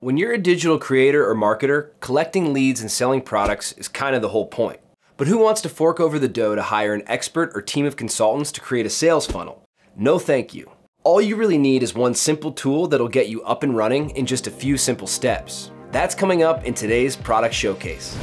When you're a digital creator or marketer, collecting leads and selling products is kind of the whole point. But who wants to fork over the dough to hire an expert or team of consultants to create a sales funnel? No thank you. All you really need is one simple tool that'll get you up and running in just a few simple steps. That's coming up in today's product showcase.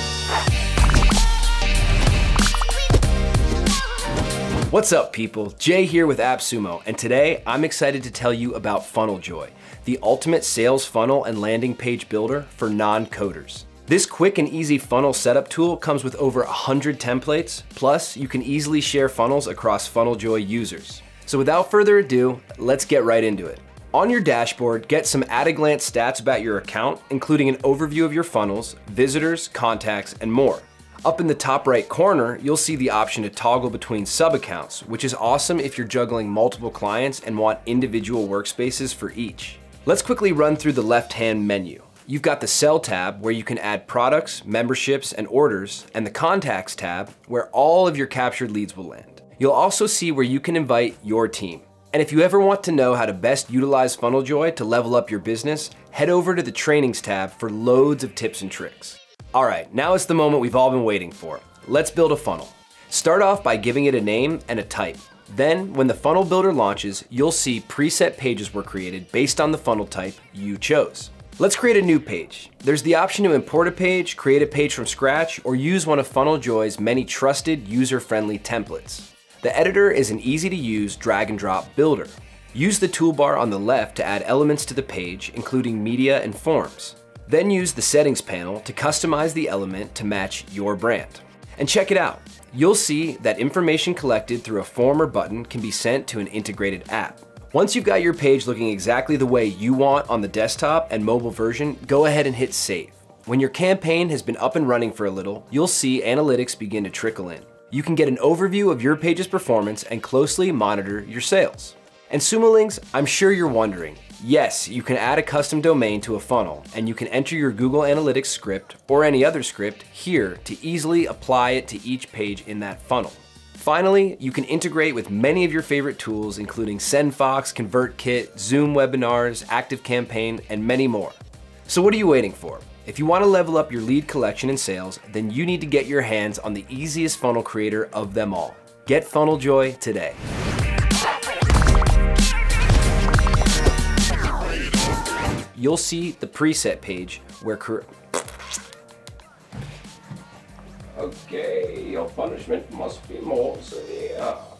What's up people? Jay here with AppSumo, and today I'm excited to tell you about Funneljoy, the ultimate sales funnel and landing page builder for non-coders. This quick and easy funnel setup tool comes with over 100 templates, plus you can easily share funnels across Funneljoy users. So without further ado, let's get right into it. On your dashboard, get some at-a-glance stats about your account, including an overview of your funnels, visitors, contacts, and more. Up in the top right corner, you'll see the option to toggle between sub-accounts, which is awesome if you're juggling multiple clients and want individual workspaces for each. Let's quickly run through the left-hand menu. You've got the Sell tab, where you can add products, memberships, and orders, and the Contacts tab, where all of your captured leads will land. You'll also see where you can invite your team. And if you ever want to know how to best utilize Funneljoy to level up your business, head over to the Trainings tab for loads of tips and tricks. All right, now it's the moment we've all been waiting for. Let's build a funnel. Start off by giving it a name and a type. Then, when the funnel builder launches, you'll see preset pages were created based on the funnel type you chose. Let's create a new page. There's the option to import a page, create a page from scratch, or use one of Funneljoy's many trusted, user-friendly templates. The editor is an easy-to-use drag and drop builder. Use the toolbar on the left to add elements to the page, including media and forms. Then use the settings panel to customize the element to match your brand. And check it out. You'll see that information collected through a form or button can be sent to an integrated app. Once you've got your page looking exactly the way you want on the desktop and mobile version, go ahead and hit save. When your campaign has been up and running for a little, you'll see analytics begin to trickle in. You can get an overview of your page's performance and closely monitor your sales. And Sumolings, I'm sure you're wondering, yes, you can add a custom domain to a funnel, and you can enter your Google Analytics script or any other script here to easily apply it to each page in that funnel. Finally, you can integrate with many of your favorite tools, including SendFox, ConvertKit, Zoom webinars, ActiveCampaign, and many more. So what are you waiting for? If you want to level up your lead collection and sales, then you need to get your hands on the easiest funnel creator of them all. Get Funneljoy today. You'll see the preset page where okay, your punishment must be more severe.